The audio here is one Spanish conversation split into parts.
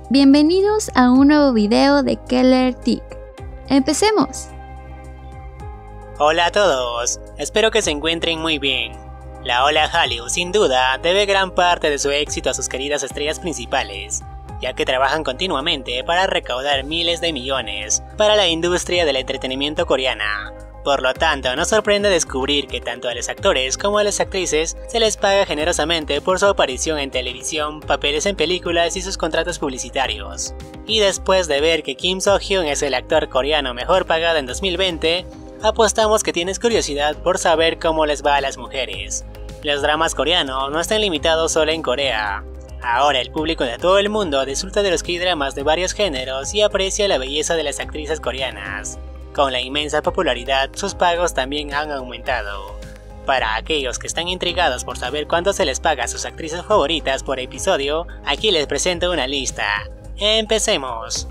Bienvenidos a un nuevo video de Keller Tick. ¡Empecemos! Hola a todos, espero que se encuentren muy bien. La ola Hallyu sin duda debe gran parte de su éxito a sus queridas estrellas principales, ya que trabajan continuamente para recaudar miles de millones para la industria del entretenimiento coreana. Por lo tanto, no sorprende descubrir que tanto a los actores como a las actrices se les paga generosamente por su aparición en televisión, papeles en películas y sus contratos publicitarios. Y después de ver que Kim So-hyun es el actor coreano mejor pagado en 2020, apostamos que tienes curiosidad por saber cómo les va a las mujeres. Los dramas coreanos no están limitados solo en Corea. Ahora el público de todo el mundo disfruta de los K-dramas de varios géneros y aprecia la belleza de las actrices coreanas. Con la inmensa popularidad, sus pagos también han aumentado. Para aquellos que están intrigados por saber cuánto se les paga a sus actrices favoritas por episodio, aquí les presento una lista. ¡Empecemos!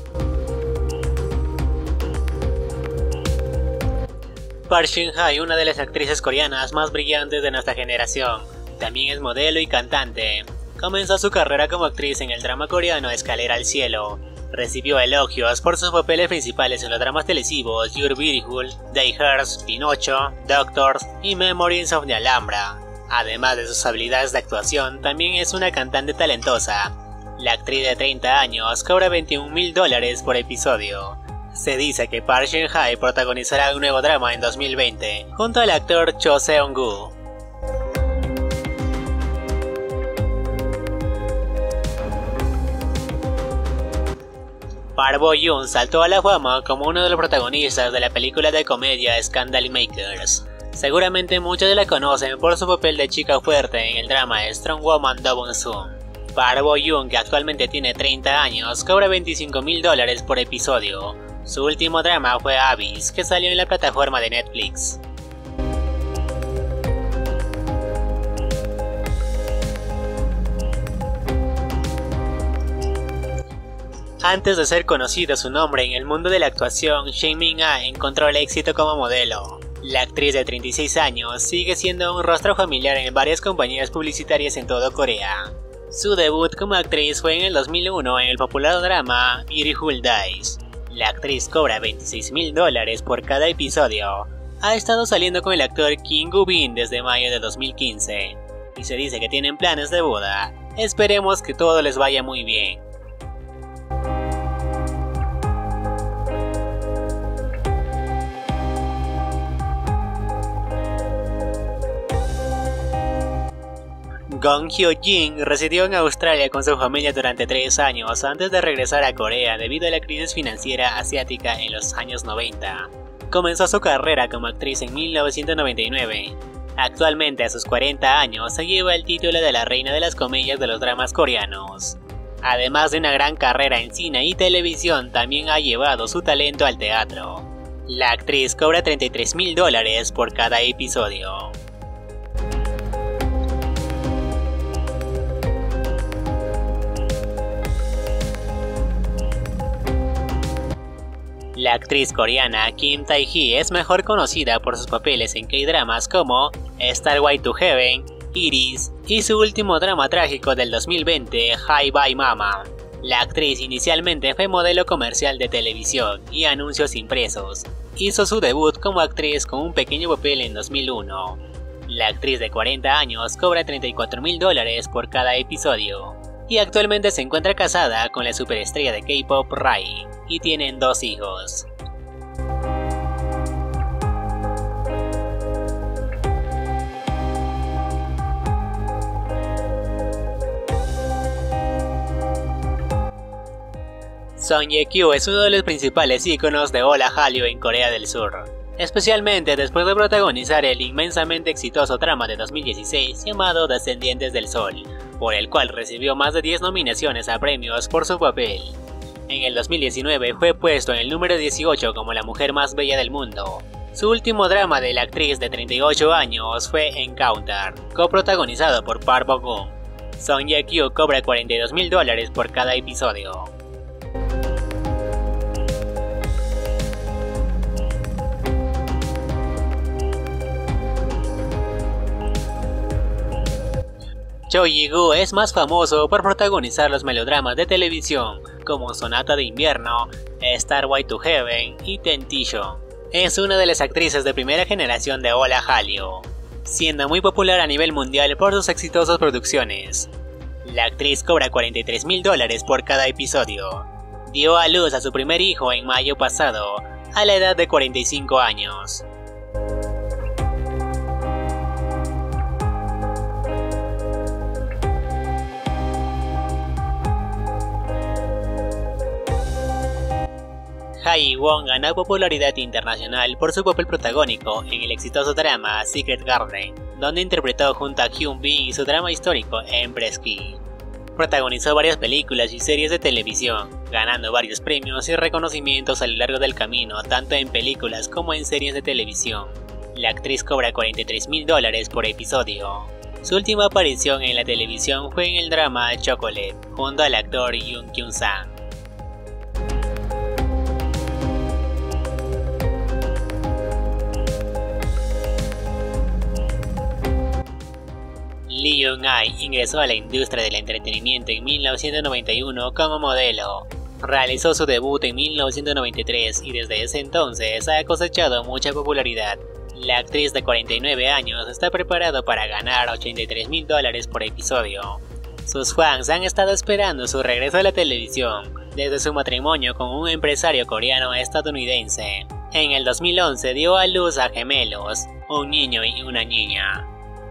Park Shin-hye, una de las actrices coreanas más brillantes de nuestra generación, también es modelo y cantante. Comenzó su carrera como actriz en el drama coreano Escalera al Cielo. Recibió elogios por sus papeles principales en los dramas televisivos You're Beautiful, Dayhurst, Pinocho, Doctors y Memories of the Alhambra. Además de sus habilidades de actuación, también es una cantante talentosa. La actriz de 30 años cobra $21,000 por episodio. Se dice que Park Shin-hye protagonizará un nuevo drama en 2020, junto al actor Cho Seung-gu. Park Bo-yoon saltó a la fama como uno de los protagonistas de la película de comedia Scandal Makers. Seguramente muchos la conocen por su papel de chica fuerte en el drama Strong Woman Do Bong-soon. Park Bo-yoon, que actualmente tiene 30 años, cobra $25,000 por episodio. Su último drama fue Abyss, que salió en la plataforma de Netflix. Antes de ser conocido su nombre en el mundo de la actuación, Shin Min-ah encontró el éxito como modelo. La actriz de 36 años sigue siendo un rostro familiar en varias compañías publicitarias en todo Corea. Su debut como actriz fue en el 2001 en el popular drama Beautiful Days. La actriz cobra $26,000 por cada episodio. Ha estado saliendo con el actor Kim Woo-bin desde mayo de 2015 y se dice que tienen planes de boda. Esperemos que todo les vaya muy bien. Gong Hyo-jin residió en Australia con su familia durante 3 años antes de regresar a Corea debido a la crisis financiera asiática en los años 90. Comenzó su carrera como actriz en 1999. Actualmente, a sus 40 años, se lleva el título de la reina de las comedias de los dramas coreanos. Además de una gran carrera en cine y televisión, también ha llevado su talento al teatro. La actriz cobra $33,000 por cada episodio. La actriz coreana Kim Tae-hee es mejor conocida por sus papeles en K-dramas como Starway to Heaven, Iris y su último drama trágico del 2020, Hi Bye Mama. La actriz inicialmente fue modelo comercial de televisión y anuncios impresos. Hizo su debut como actriz con un pequeño papel en 2001. La actriz de 40 años cobra $34,000 por cada episodio. Y actualmente se encuentra casada con la superestrella de K-pop Rai, y tienen 2 hijos. Song Ye-kyo es uno de los principales íconos de ola Hallyu en Corea del Sur, especialmente después de protagonizar el inmensamente exitoso drama de 2016 llamado Descendientes del Sol, por el cual recibió más de 10 nominaciones a premios por su papel. En el 2019 fue puesto en el número 18 como la mujer más bella del mundo. Su último drama de la actriz de 38 años fue Encounter, coprotagonizado por Park Bo-gum. Song Ye-kyo cobra $42,000 por cada episodio. Cho Ye-gu es más famoso por protagonizar los melodramas de televisión como Sonata de Invierno, Starway to Heaven y Temptation. Es una de las actrices de primera generación de Hola Hallyu, siendo muy popular a nivel mundial por sus exitosas producciones. La actriz cobra $43,000 por cada episodio. Dio a luz a su primer hijo en mayo pasado, a la edad de 45 años. Ha Ji-won ganó popularidad internacional por su papel protagónico en el exitoso drama Secret Garden, donde interpretó junto a Hyun-bin su drama histórico Empress Ki. Protagonizó varias películas y series de televisión, ganando varios premios y reconocimientos a lo largo del camino, tanto en películas como en series de televisión. La actriz cobra $43,000 por episodio. Su última aparición en la televisión fue en el drama Chocolate, junto al actor Yoon Kyung-sang. Lee Young-ae ingresó a la industria del entretenimiento en 1991 como modelo. Realizó su debut en 1993 y desde ese entonces ha cosechado mucha popularidad. La actriz de 49 años está preparada para ganar $83,000 por episodio. Sus fans han estado esperando su regreso a la televisión desde su matrimonio con un empresario coreano-estadounidense. En el 2011 dio a luz a gemelos, un niño y una niña.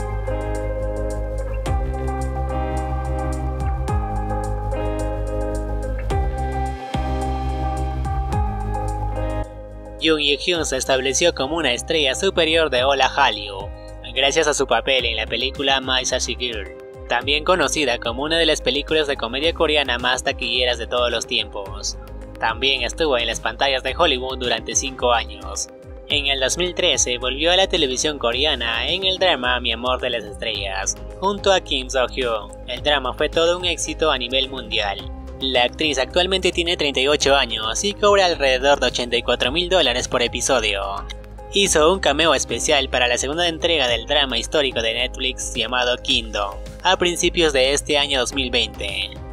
Jung Ye-hyun se estableció como una estrella superior de Hola Hallyu, gracias a su papel en la película My Sassy Girl, también conocida como una de las películas de comedia coreana más taquilleras de todos los tiempos. También estuvo en las pantallas de Hollywood durante 5 años. En el 2013 volvió a la televisión coreana en el drama Mi amor de las estrellas, junto a Kim So-hyun. El drama fue todo un éxito a nivel mundial. La actriz actualmente tiene 38 años y cobra alrededor de $84,000 por episodio. Hizo un cameo especial para la segunda entrega del drama histórico de Netflix llamado Kingdom, a principios de este año 2020.